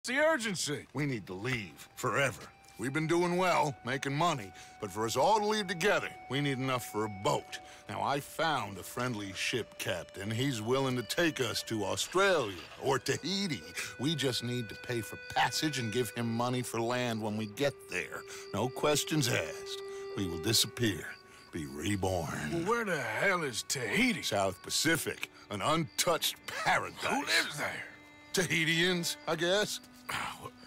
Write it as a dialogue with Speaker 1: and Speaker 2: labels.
Speaker 1: The urgency.
Speaker 2: We need to leave, forever. We've been doing well, making money, but for us all to leave together, we need enough for a boat. Now, I found a friendly ship captain. He's willing to take us to Australia or Tahiti. We just need to pay for passage and give him money for land when we get there. No questions asked. We will disappear, be reborn.
Speaker 1: Well, where the hell is Tahiti?
Speaker 2: South Pacific, an untouched paradise.
Speaker 1: Who lives there?
Speaker 2: Tahitians, I guess.